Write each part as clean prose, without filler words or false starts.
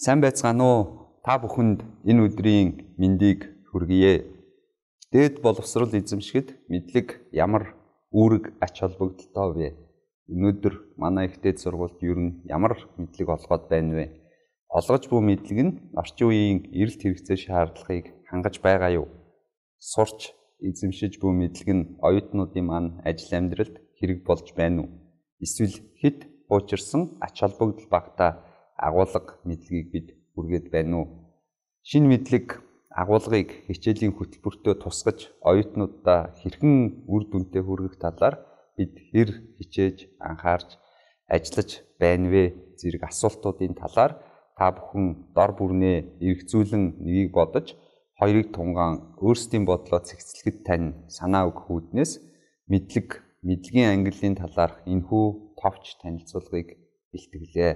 Сайн байцгаана уу? Та бүхэнд энэ өдрийн мэндийг хүргье. Дээд боловсрол эзэмшгэд мэдлэг ямар үүрэг ач холбогдолтой вэ? Өнөөдөр манай их дээд сургуульд ер нь ямар мэдлэг олгоод байна вэ? Олгож буй мэдлэг нь орчин үеийн эрэлт хэрэгцээ шаардлагыг хангаж байгаа юу? Сурч эзэмшиж буй мэдлэг нь оюутнуудын маань ажил амьдралд хэрэг болж байна уу? Эсвэл хэд хуучирсан ач холбогдол багтаа агуулга мэдлэгийг бид хүргээд байна уу? Шинэ мэдлэг агуулгыг хичээлийн хөтөлбөртөө тусгаж оюутнуудаа хэрхэн үр дүнтэй хүргэх талаар бид хэр хичээж анхаарч ажиллаж байна вэ зэрэг асуултуудын талаар та бүхэн дор бүрнээ эргцүүлэн нэгийг бодож хоёрыг тунгаан өөрсдийн бодлоо цэгцлэхэд тань санаа өгөх үүднээс мэдлэгийн ангиллын талаарх энэхүү товч танилцуулгыг бэлтгэлээ.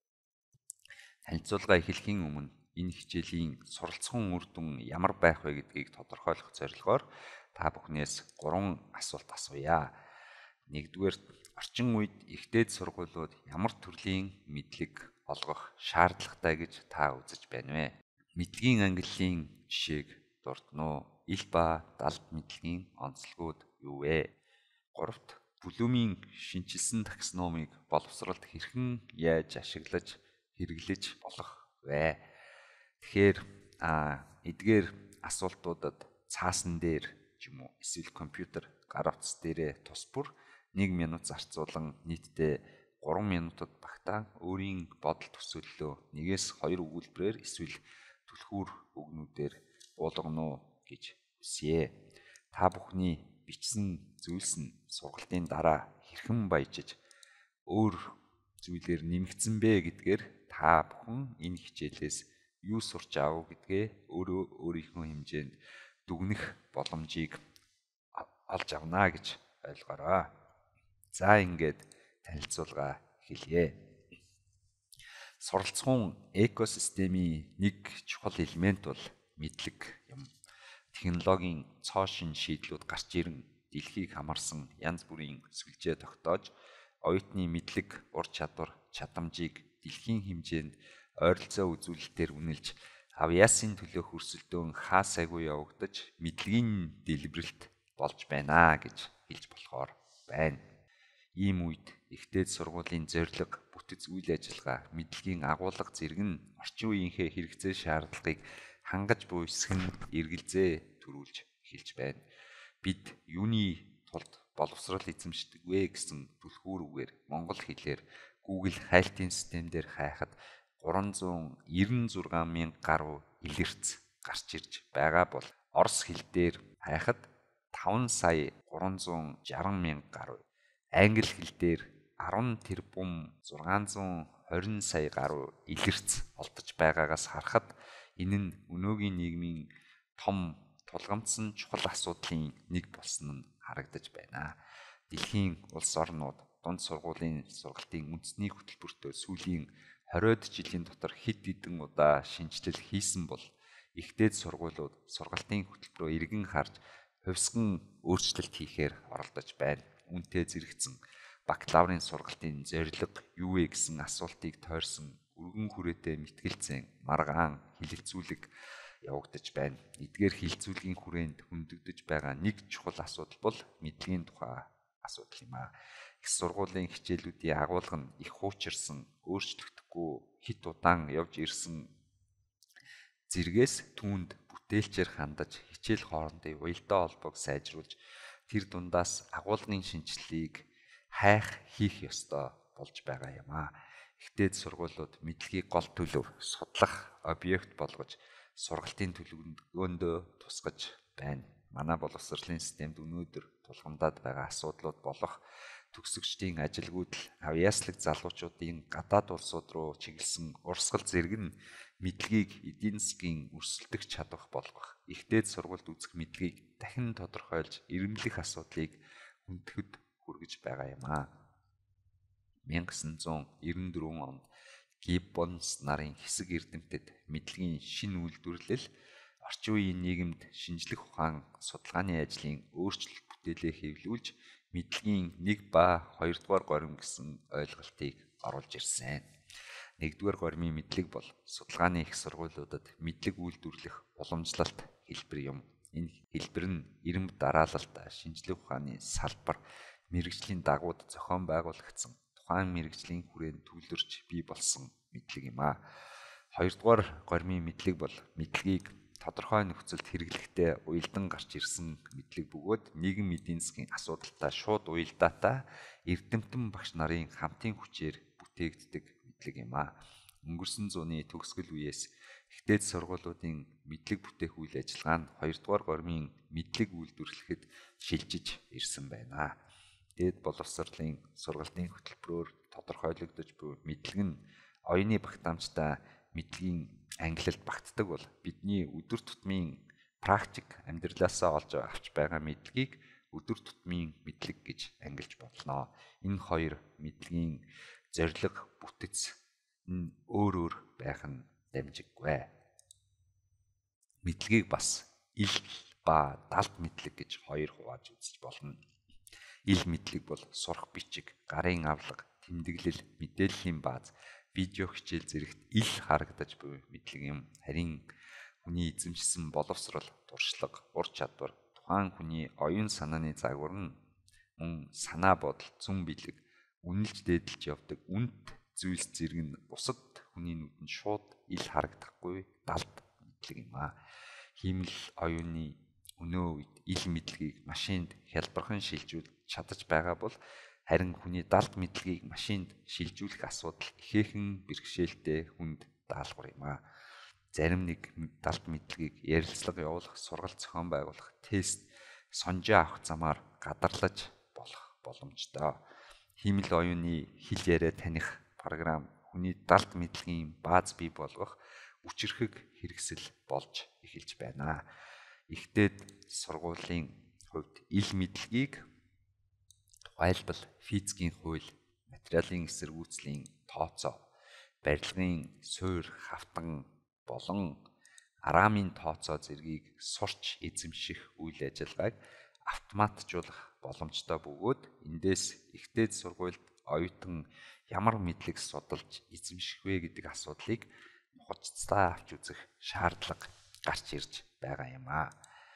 Танилцуулга эхлэхийн өмнө энэ хичээлийн суралцсан үр дүн ямар байх вэ гэдгийг тодорхойлох зорилгоор та бүхнээс 3 асуулт асууя. Нэгдүгээр, орчин үед их дээд сургуулиуд ямар төрлийн мэдлэг олгох шаардлагатай гэж та үзэж байна вэ? Мэдлэгийн ангиллын жишээг дурдна уу? Ил ба далд мэдлэгийн онцлогуд юу вэ? 3-т, Блумийн шинчилсэн таксономыг боловсролд хэрхэн яаж ашиглаж хэрэглэж болох вэ? Тэгэхээр эдгээр асуултуудад цаасан дээр ч юм уу эсвэл компьютер гар утас дээрээ тус бүр 1 минут зарцуулан нийтдээ 3 минутад багтаа өөрийн бодол төсөөллөө 1-2 өгүүлбэрээр эсвэл түлхүүр үгнүүдээр буулгана уу гэж хүсье. Та бүхний бичсэн зүйлс нь сургалтын дараа хэрхэн баяжиж өөр зүйлээр нэмэгдсэн бэ гэдгээр та бүхэн энэ хичээлээс юу сурч аав гэдгээ өөрийнхөө хэмжээнд дүгнэх боломжийг олж авна гэж ойлгоорой. За ингээд танилцуулга эхэлье. Суралцсан экосистемийн нэг чухал элемент бол мэдлэг юм. Технологийн цоо шин шийдлүүд гарч ирэн дэлхийг хамарсан янз бүрийн сүлжээ тогтоож оюутны мэдлэг, ур чадвар, чадамжийг дэлхийн хэмжээнд ойролцоо үзүүлэлтээр үнэлж авьяасын төлөөх өрсөлдөөн хаа сайгүй явагдаж мэдлэгийн дэлбэрэлт болж байна гэж хэлж болохоор байна. Ийм үед их дээд сургуулийн зорилго, бүтэц үйл ажиллагаа, мэдлэгийн агуулга зэрэг нь орчин үеийнхээ хэрэгцээ шаардлагыг хангаж буй хэсэг нь эргэлзээ төрүүлж эхэлж байна. Бид юуны тулд боловсрол эзэмшдэг вэ гэсэн түлхүүр үгээр монгол хэлээр Google хайлтын системээр хайхад 396 мянга гаруй илэрц гарч ирж байгаа бол орос хэл дээр хайхад 5,360 мянга гаруй, англи хэл дээр 10,620 сая гаруй илэрц олдож байгаагаас харахад энэ нь өнөөгийн нийгмийн том тулгамдсан чухал асуудлын нэг болсон нь харагдаж байна. Дэлхийн улс орнууд дунд сургуулийн сургалтын үндэсний хөтөлбөртөө сүүлийн 20 жилийн дотор хэд хэдэн удаа шинжилэл хийсэн бол их дээд сургуулиуд сургалтын хөтөлбөрөөр эргэн харж хувьсган өөрчлөлт хийхээр оролдож байна. Үүнтэй зэрэгцэн бакалаврын сургалтын зорилго юу вэ гэсэн асуултыг тойрсон өргөн хүрээтэй мэтгэлцэн маргаан хилэлцүүлэг явагдаж байна. Эдгээр хилцүүлгийн хүрээнд хөндөгдөж байгаа нэг чухал асуудал бол мэдлэгийн тухай асуудал юм аа. Их сургуулийн хичээлүүдийн агуулга нь их хуучирсан, өөрчлөгдөхгүй хит удаан явж ирсэн зэргээс түүнд бүтээлчээр хандаж хичээл хоорондын уялдаа холбоог сайжруулж тэр дундаас агуулгын шинжилгээг хийх ёстой болж байгаа юм аа. Их дээд сургуулиуд мэдлэгийг гол төлөв судлах объект болгож сургалтын төлөвлөгөөндөө тусгаж байна. Манай боловсролын системд өнөөдөр тулгамдаад байгаа асуудлууд болох төгсөгчдийн ажилгүйдэл, авьяаслаг залуучуудын гадаад улсууд руу чиглэсэн урсгал зэрэг нь мэдлэгийг эдийн засгийн өрсөлдөх чадвах болгох, их дээд сургуульд үзэх мэдлэгийг дахин тодорхойлж ирэмблэх асуудлыг хүндэхэд хүргэж байгаа юм аа. 1994 онд Гиббонс нарын хэсэг эрдэмтэд мэдлэгийн шинэ үйлдвэрлэл орчин үеийн нийгэмд шинжлэх ухаан судалгааны ажлын өөрчлөлт бүтээлээ хэвлүүлж мэдлэгийн 1 ба 2 дугаар горим гэсэн ойлголтыг оруулж ирсэн. Нэгдүгээр гормын мэдлэг бол судалгааны их сургуулиудад мэдлэг үйлдвэрлэх уламжлалт хэлбэр юм. Энэ хэлбэр нь ирэмб дараалалт, шинжлэх ухааны салбар, мэрэгжлийн дагууд зохион байгуулагдсан тухайн мэрэгжлийн хүрээнд төвлөрч бий болсон мэдлэг юм а. Хоёрдугаар гормын мэдлэг бол мэдлэгийг тодорхой нөхцөлд хэрэглэхдээ уялдан гарч ирсэн мэдлэг бөгөөд нийгэм эдийн засгийн асуудалтай шууд уялдаатай эрдэмтэн багш нарын хамтын хүчээр бүтээгддэг мэдлэг юм а. Өнгөрсөн зууны төгсгөл үеэс ихтэй сургуулиудын мэдлэг бүтээх үйл ажиллагаа нь хоёрдугаар гормын мэдлэг үйлдвэрлэхэд шилжиж ирсэн байна. Дээд боловсролын сургалтын хөтөлбөрөөр тодорхойлогдож буй мэдлэг нь оюуны багтаамжтай мэдлэгийн ангилалд багтдаг бол бидний өдөр тутмын практик амьдралаасаа олж авч байгаа мэдлэгийг өдөр тутмын мэдлэг гэж ангилж болно. Энэ хоёр мэдлэгийн зорилго бүтэц нь өөр байх нь дамжиггүй. Мэдлэгийг бас ил ба далд мэдлэг гэж хоёр хувааж үзэж болно. Ил мэдлэг бол сурах бичиг, гарын авлага, тэмдэглэл, мэдээллийн бааз, видео хичээл зэрэгт ил харагдаж буй мэдлэг юм. Харин хүний эзэмшсэн боловсрол, туршлага, ур чадвар, тухайн хүний оюун санааны загвар нь мөн санаа бодол, зүн бэлэг, үнэлж дээдэлж явдаг үнэт зүйлс зэрэг нь бусад хүний нүдэнд шууд ил харагдахгүй далд мэдлэг юм а. Хиймэл оюуны өнөө үед ил мэдлэгийг машинд хялбархан шилжүүлж чадаж байгаа бол харин хүний далд мэдлэгийг машинд шилжүүлэх асуудал ихээхэн бэрхшээлтэй хүнд даалгавар юм а. Зарим нэг далд мэдлэгийг ярилцлага явуулах, сургалт зохион байгуулах, тест, сонжоо авах замаар гадарлаж болох боломжтой. Хиймэл оюуны хэл яриа таних програм хүний далд мэдлэгийн бааз бий болгох үчирхэг хэрэгсэл болж эхэлж байна. Ихтэйд сургуулийн хувьд ил мэдлэгийг тухайлбал физикийн хууль, материалын эсэргүүцлийн тооцоо, барилгын суурь, хавтан болон араамын тооцоо зэргийг сурч эзэмших үйл ажиллагааг автоматжуулах боломжтой бөгөөд эндээс ихтэйд сургуульд оюутан ямар мэдлэг судалж эзэмших вэ гэдэг асуудлыг нухацтай авч үзэх шаардлага гарч ирж байгаа юм а.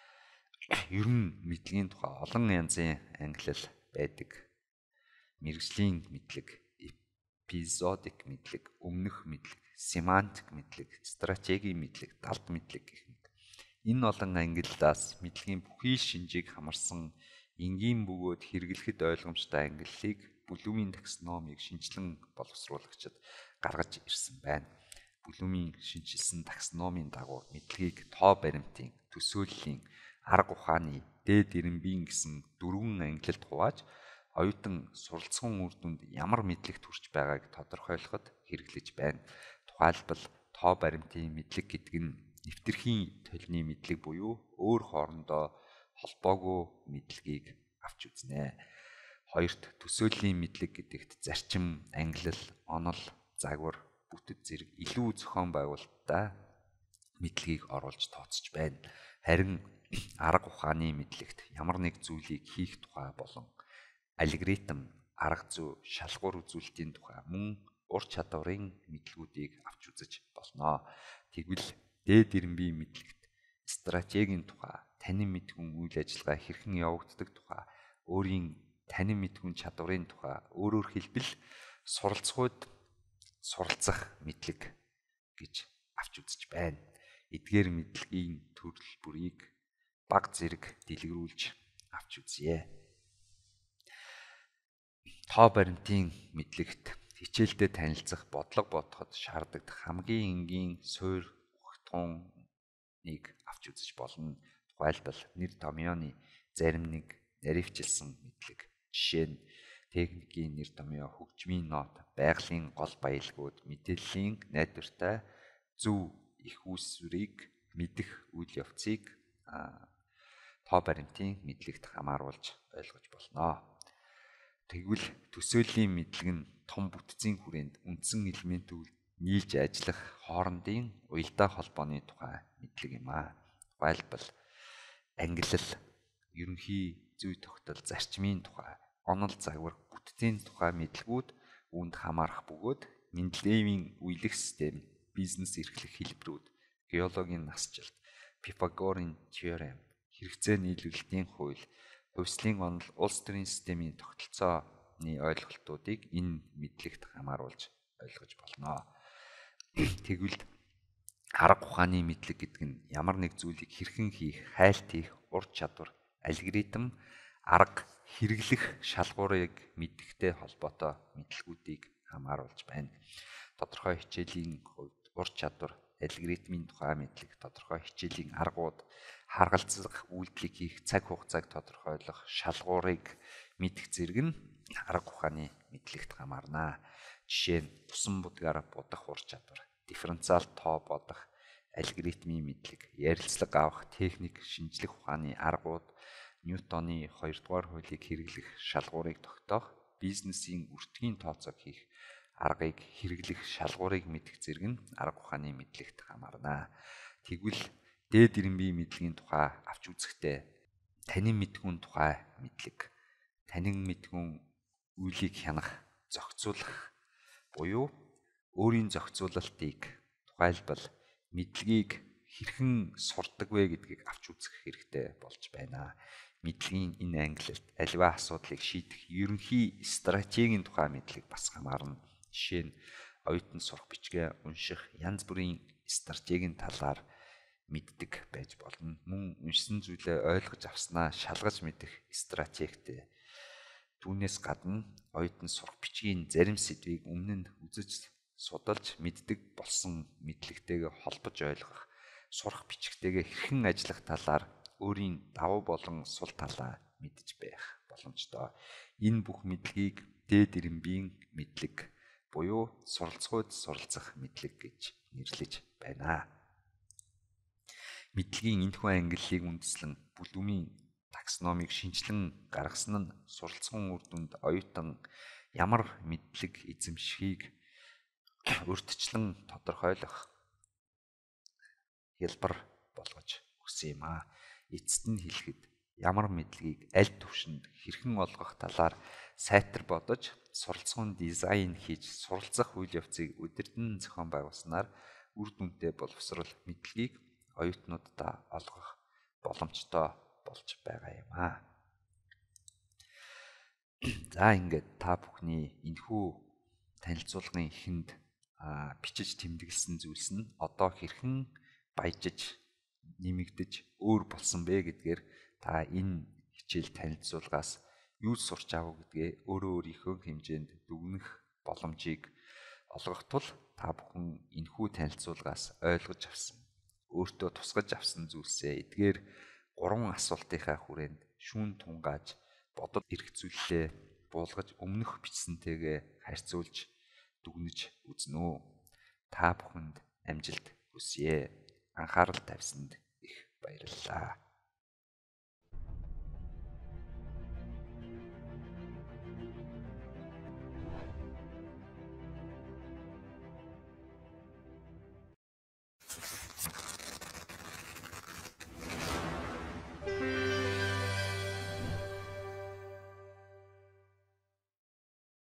Ер нь мэдлэгийн тухай олон янзын ангилал байдаг. Мэргэжлийн мэдлэг, эпизодик мэдлэг, өмнөх мэдлэг, семантик мэдлэг, стратегийн мэдлэг, далд мэдлэг гэх мэт. Энэ олон ангиллаас мэдлэгийн бүхий шинжийг хамарсан энгийн бөгөөд хэрэглэхэд ойлгомжтой ангиллыг Блумийн таксономыг шинжилэн боловсруулагчид гаргаж ирсэн байна. Блумийн шинжилсэн таксономийн дагуу мэдлэгийг тоо баримтын, төсөөллийн, арга ухааны, дээд ирэмбийн гэсэн дөрвөн ангилалд хувааж оюутан суралцсан үр дүнд ямар мэдлэг төрж байгааг тодорхойлоход хэрэглэж байна. Тухайлбал тоо баримтын мэдлэг гэдэг нь нэвтэрхийн толны мэдлэг буюу өөр хоорондоо холбоогүй мэдлэгийг авч үзнэ. Хоёрт төсөөллийн мэдлэг гэдэгт зарчим, ангилал, онол, загвар, бүтэц зэрэг илүү зохион байгуулалттай мэдлэгийг оруулж тооцож байна. Харин арга ухааны мэдлэгт ямар нэг зүйлийг хийх тухай болон алгоритм, арга зүй, шалгуур үзүүлэлтийн тухай мөн ур чадварын мэдлгүүдийг авч үзэж болно. Тэгвэл дээд ирэмбийн мэдлэгт стратегийн тухай, танин мэдгүн үйл ажиллагаа хэрхэн явагддаг тухай, өөрийн танин мэдгүн чадварын тухай өөрөөр хэлбэл суралцахуйд суралцах мэдлэг гэж авч үзэж байна. Эдгээр мэдлэгийн төрөл бүрийг баг зэрэг дэлгэрүүлж авч үзье. Тоо баримтын мэдлэгт хичээлдээ танилцах, бодлого бодоход шаарддаг хамгийн энгийн суурь ухтгууныг авч үзэж болно. Тухайлбал нэр томьёоны зарим нэг наривчилсан мэдлэг. Жишээ нь техникийн нэр томьёо, хөгжмийн нот, байгалийн гол баялгууд, мэдээллийн найдвартай зөв их үүсвэрийг мэдэх үйл явцыг тоо баримтын мэдлэгт хамааруулж ойлгож болно. Тэгвэл төсөөллийн мэдлэг нь том бүтцийн хүрээнд үндсэн элементүүд нийлж ажиллах хоорондын уялдаа холбооны тухай мэдлэг юм а. Тухайлбал ангилал, ерөнхий зүй тогтол, зарчмын тухай, онол загвар, бүтцийн тухай мэдлгүүд үүнд хамаарах бөгөөд Менделеевийн үеийнх систем, бизнес эрхлэх хэлбэрүүд, геологийн насжилт, Пифагорын теорем, хэрэгцээ нийлүүлэлтийн хууль, хувьслын онол, улс төрийн системийн тогтолцооны ойлголтуудыг энэ мэдлэгт хамааруулж ойлгож болно. Тэгвэл арга ухааны мэдлэг гэдэг нь ямар нэг зүйлийг хэрхэн хийх, хайлт хийх, ур чадвар, алгоритм, арга хэрэглэх шалгуурыг мэддэхтэй холбоотой мэдлэгүүдийг хамааруулж байна. Тодорхой хичээлийн хувьд ур чадвар, алгоритмын тухай мэдлэг, тодорхой хичээлийн аргууд, харгалзах үйлдэлийг хийх цаг хугацааг тодорхойлох шалгуурыг мэдэх зэрэг нь арга ухааны мэдлэгт хамаарна. Жишээ нь усан будгаар будах ур чадвар, дифференциал тоо бодох, алгоритмын мэдлэг, ярилцлага авах техник, шинжлэх ухааны аргууд, Ньютоны 2 дугаар хуулийг хэрэглэх шалгуурыг тогтоох, бизнесийн өртгийн тооцоог хийх аргыг хэрэглэх шалгуурыг мэдэх зэрэг нь арга ухааны мэдлэгт хамаарна. Тэгвэл дээд ирэмбийн мэдлэгийн тухай авч үзэхдээ танин мэдхүүн тухай мэдлэг, танин мэдхүүн үйлийг хянах, зохицуулах буюу өөрийн зохицуулалтыг тухайлбал мэдлэгийг хэрхэн сурдаг вэ гэдгийг авч үзэх хэрэгтэй болж байна. Мэдлэгийн энэ ангилалд аливаа асуудлыг шийдэх ерөнхий стратегийн тухай мэдлэг бас хамаарна. Жишээ нь оюутан сурах бичгээ унших, янз бүрийн стратегийн талаар мэддэг байж болно. Мөн уншсан зүйлээ ойлгож авснаа шалгаж мэдэх стратегтэй. Түүнээс гадна оюутан сурах бичгийн зарим сэдвийг өмнө нь үзэж судалж мэддэг болсон мэдлэгтэйгээ холбож ойлгох, сурах бичгтэйгээ хэрхэн ажиллах талаар өөрийн давуу болон сул талаа мэдж байх боломжтой. Энэ бүх мэдлэгийг дээд ирэмбийн мэдлэг буюу суралцахуйд суралцах мэдлэг гэж нэрлэж байна. Мэдлэгийн энэхүү ангиллыг үндэслэн Блумийн таксономыг шинжилэн гаргасан нь суралцсан үр дүнд оюутан ямар мэдлэг эзэмшихийг урьдчилан тодорхойлох хялбар болгож өгсөн юм аа. Эцэст нь хэлэхэд ямар мэдлэгийг аль түвшинд хэрхэн олгох талаар сайтар бодож суралцсан дизайн хийж суралцах үйл явцыг удирдан зохион байгуулснаар үр дүнтэй боловсрол мэдлэгийг оюутнуудаа олгох боломжтой болж байгаа юм аа. За ингээд та бүхний энэхүү танилцуулгын эхэнд бичиж тэмдэглэсэн зүйлс нь одоо хэрхэн баяжиж нэмэгдэж өөр болсон бэ гэдгээр та энэ хичээл танилцуулгаас юу сурч авах гэдгээ өөрөө өөрийнхөө хэмжээнд дүгнэх боломжийг олгох тул та бүхэн энэхүү танилцуулгаас ойлгож авсан, өөртөө тусгаж авсан зүйлсээ эдгээр 3 асуултынхаа хүрээнд шүүн тунгааж бодод эргцүүллээ буулгаж өмнөх бичсэнтэйгээ харьцуулж дүгнэж үзнэ. Та бүхэнд амжилт хүсье. Анхаарал тавьсанд их баярлалаа.